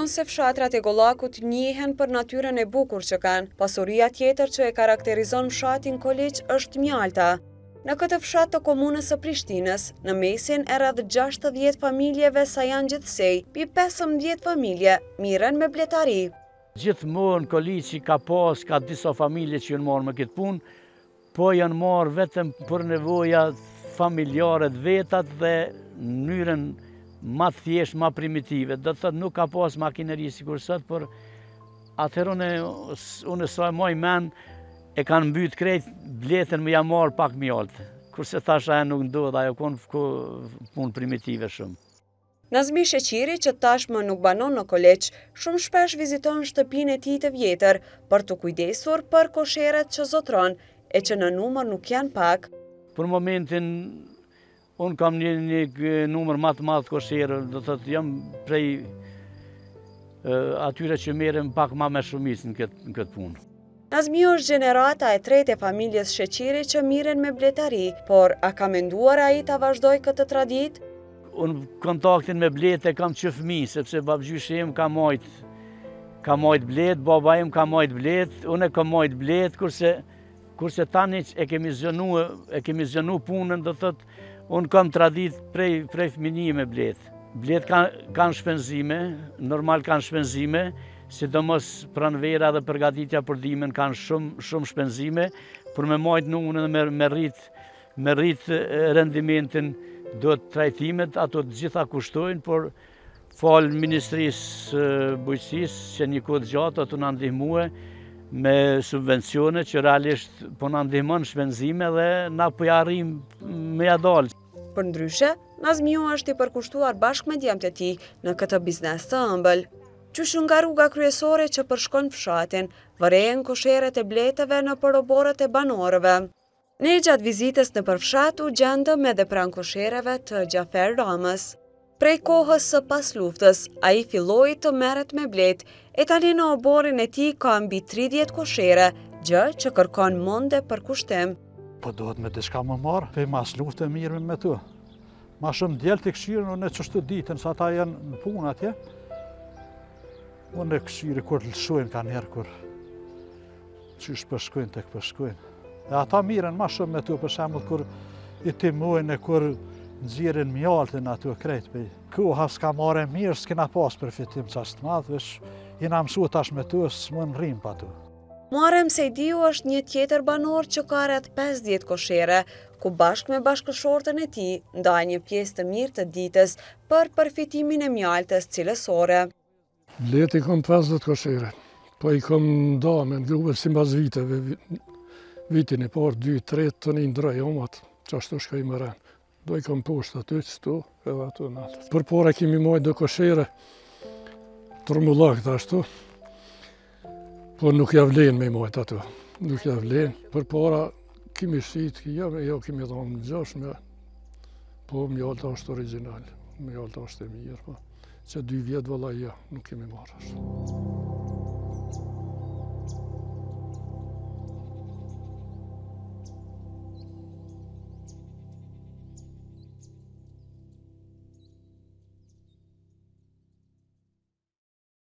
tregon se fshatrat e Gollakut njihen për natyrën e bukur që kanë. Pasuria tjetër që e karakterizon fshatin Koliq është mjalta. Në këtë fshat të komunës së Prishtinës, në mesin e rreth 60 familjeve sa janë gjithsej, pi 15 familje mirën me bletari. Gjithmonë Koliqi ka disa familje që janë marrë me këtë punë, po janë marrë vetëm për nevoja familjare të vetat dhe në mënyrën ma thjesht, ma primitive. Do të thotë nuk ka pas makineri sikur sot, por atëherë unë sa moj men e kanë mbyt krejt bletën më ja marrë pak mjaltë. Kurse thash ajo nuk ndodh, ajo punë primitive shumë. Nazmi Sheqiri, që tashmë nuk banon në Koliq, shumë shpesh viziton shtëpinë e tij të vjetër për të kujdesur për kosheret që zotron, e që në numër nuk janë pak. Për momentin, unë kam një numër më të madh kosherë, do të thotë jam prej atyre që merrem pak më me shumicë në këtë punë. Nazmi është gjenerata e tretë e familjes Sheqiri që mirën me bletari, por a ka menduar ai ta vazhdoj këtë traditë? Unë kontaktin me bletë kam që fëmijë, sepse babgjyshi im ka majt bletë, baba im ka majt bletë, unë e kam majt bletë, kurse tani e kemi zgjenu punën, do thotë, unë kam tradit prej fëmijë me bletë. Bletë kanë shpenzime, normal kanë shpenzime, sidomos pranvera dhe përgatitja për dimën kanë shumë shpenzime, për me majt nunën dhe me rrit rendimentin do të trajtimet, ato të gjitha kushtojnë, por falë Ministrisë Bujqësisë që një kohë gjatë ato na ndihmue me subvencione që realisht po na ndihmon shpenzime dhe na po ja arrim me ja dalë. Përndryshe, Nazmiu është i përkushtuar bashkë me djemtë e tij në këtë biznes të ëmbël. Qysh nga rruga kryesore që përshkon fshatin, vërejën kosheret e bletëve në përoborët e banorëve. Ne gjatë vizitës në përfshat u gjendëm edhe pranë koshereve të Gjafer Ramës. Prej kohës së pas luftës, ai filloi të merret me bletë, e tani në oborin e tij ka mbi 30 koshere, gjë që kërkon monde për kushtim. Po duhet me diçka më marrë, pe mas luftë mirë me tu. Ma shumë djelë të këshirën, unë e qështu ditën, sa ta janë në punë atje. Unë e këshiri kur të lëshojnë ka njerë, kur qysh përshkojnë të këpërshkojnë. E ata miren ma shumë me tu, për shembull kur i timojnë e kur nxjerrin mjaltin aty krejt. Koha s'ka marrë mirë, s'kena pas përfitim qas të madh, veç jena mësu tash me tu, s'mën rrim pa tu. Muharrem Sejdiu është një tjetër banor që ka rreth 50 koshere, ku bashkë me bashkëshortën e tij ndaj një pjesë të mirë të ditës për përfitimin e mjaltës cilësore. Bleti kam 50 koshere, po i kam nda me ngruve si mbas viteve, vitin e parë 2-3 të një ndroj omat, që ashtu shkoj më rënë. Do i kam poshtë aty, qëtu, edhe aty në altë. Për para kemi majtë do koshere, tërmullak të ashtu, po nuk javlen me majtë aty, nuk javlen. Për para kemi shqitë, jo kemi dhamë në gjashme, po mjalta është original, mjalta është e mirë, po. Që 2 vjetë vëlla ja, nuk kemi marrë ashtu.